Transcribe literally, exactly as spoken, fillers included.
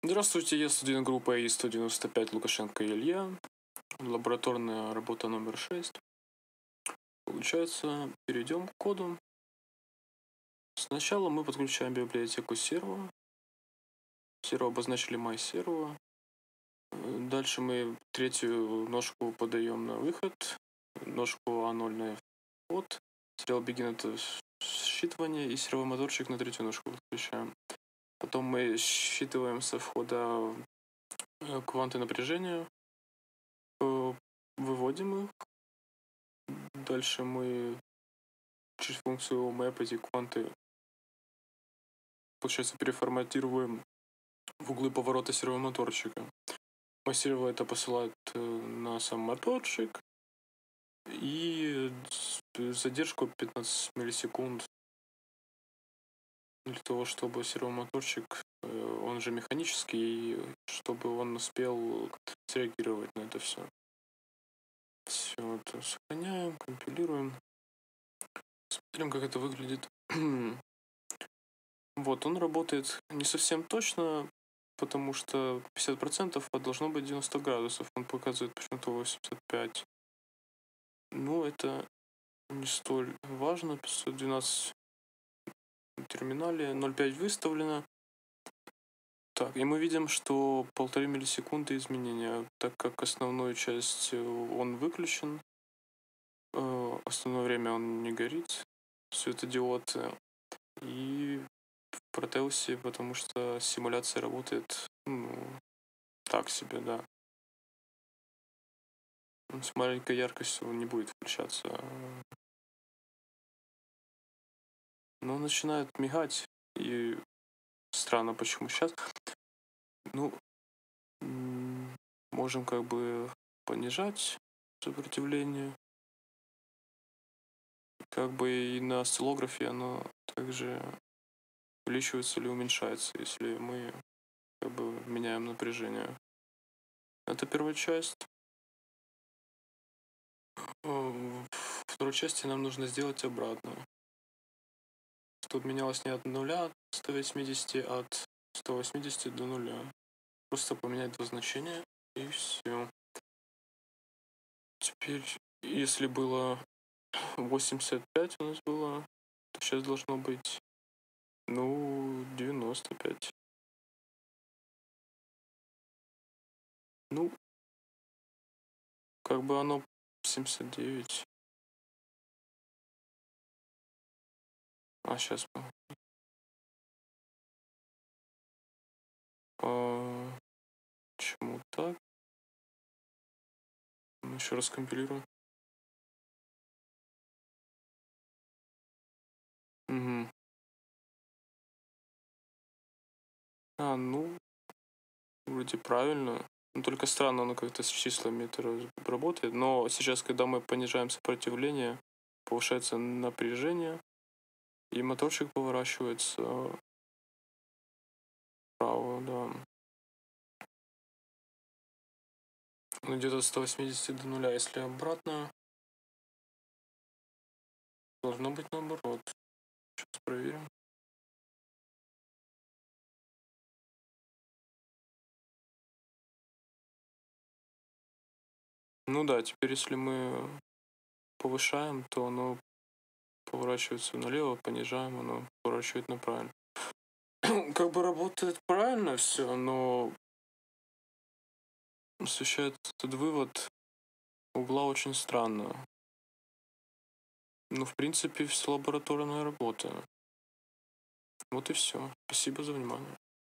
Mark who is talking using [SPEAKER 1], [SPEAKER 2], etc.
[SPEAKER 1] Здравствуйте, я студент группы АИ сто девяносто пять Лукашенко Илья. Лабораторная работа номер шесть. Получается, перейдем к коду. Сначала мы подключаем библиотеку Servo. Servo обозначили MyServo. Дальше мы третью ножку подаем на выход. Ножку А ноль на вход. Serial Begin это считывание. И сервомоторчик на третью ножку подключаем. Потом мы считываем со входа кванты напряжения. Выводим их. Дальше мы через функцию map эти кванты, получается, переформатируем в углы поворота сервомоторчика. MyServo это посылает на сам моторчик и задержку пятнадцать миллисекунд для того, чтобы сервомоторчик, он же механический, чтобы он успел среагировать на это все. Все это сохраняем, компилируем. Смотрим, как это выглядит. Вот, он работает не совсем точно, потому что пятьдесят процентов, а должно быть девяносто градусов. Он показывает почему-то восемьдесят пять. Ну, это не столь важно. пятьсот двенадцать в терминале, ноль пять выставлено. Так, и мы видим, что полторы миллисекунды изменения, так как основную часть он выключен. Основное время он не горит, светодиод. И в Протеусе, потому что симуляция работает, ну, так себе, да. С маленькой яркостью он не будет включаться. Но начинает мигать, и странно, почему сейчас. Ну, можем как бы понижать сопротивление. Как бы и на осциллографе оно также увеличивается или уменьшается, если мы как бы меняем напряжение. Это первая часть. В второй части нам нужно сделать обратно. Тут менялось не от нуля до ста восьмидесяти, а от ста восьмидесяти до нуля. Просто поменять два значения и все. Теперь, если было восемьдесят пять у нас было, то сейчас должно быть, ну, девяносто пять. Ну, как бы оно семьдесят девять. А сейчас а, почему так? Еще раз компилирую. Угу. А, ну, вроде правильно. Ну, только странно, оно как-то с числами это работает. Но сейчас, когда мы понижаем сопротивление, повышается напряжение, и моторчик поворачивается вправо, да. Ну, где-то от ста восьмидесяти до нуля. Если обратно, должно быть наоборот. Сейчас проверим. Ну да, теперь если мы повышаем, то оно поворачивается налево, понижаем, оно поворачивает направо. Как бы работает правильно все, но освещает этот вывод угла очень странно. Ну, в принципе, все лабораторная работа. Вот и все. Спасибо за внимание.